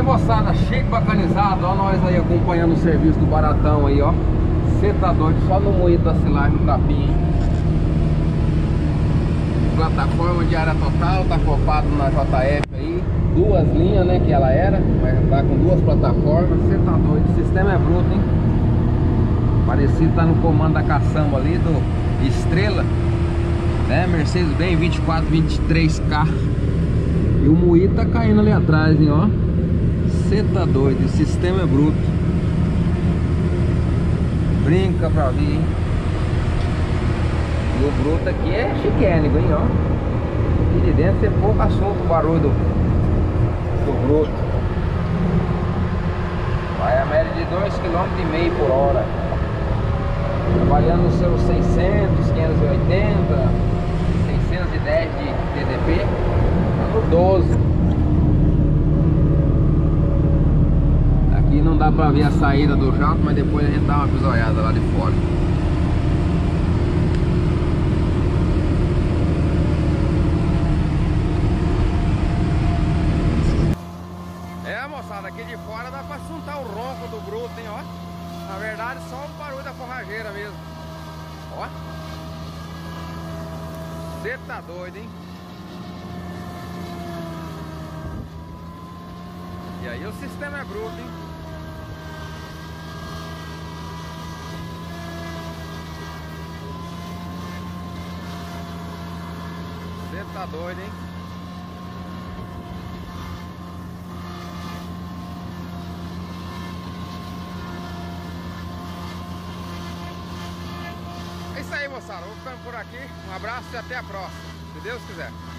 moçada, chique, bacanizado, ó, nós aí acompanhando o serviço do Baratão aí, ó. Cê tá doido, só no moído da silagem no capim, hein? Plataforma de área total, tá acoplado na JF aí. Duas linhas, né, que ela era, mas tá com duas plataformas. Cê tá doido, o sistema é bruto, hein? Parecido tá no comando da caçamba ali, do Estrela, né, Mercedes-Benz 2423K. E o moído tá caindo ali atrás, hein, ó. Cê tá doido, o sistema é bruto. Brinca pra vir, hein? E o bruto aqui é chiquénico, hein, ó. Aqui de dentro você pouco assunto o barulho do bruto. Vai a média de 2,5 km por hora. Trabalhando nos seus 600, 580, 610 de TDP. No 12. Aqui não dá pra ver a saída do jato, mas depois a gente dá uma pisoiada lá de fora. É, moçada, aqui de fora dá pra juntar o ronco do bruto, hein, ó. Na verdade só o barulho da forrageira mesmo. Ó. Cê tá doido, hein? E aí o sistema é bruto, hein? Você tá doido, hein? É isso aí, moçada. Vou ficando por aqui. Um abraço e até a próxima, se Deus quiser.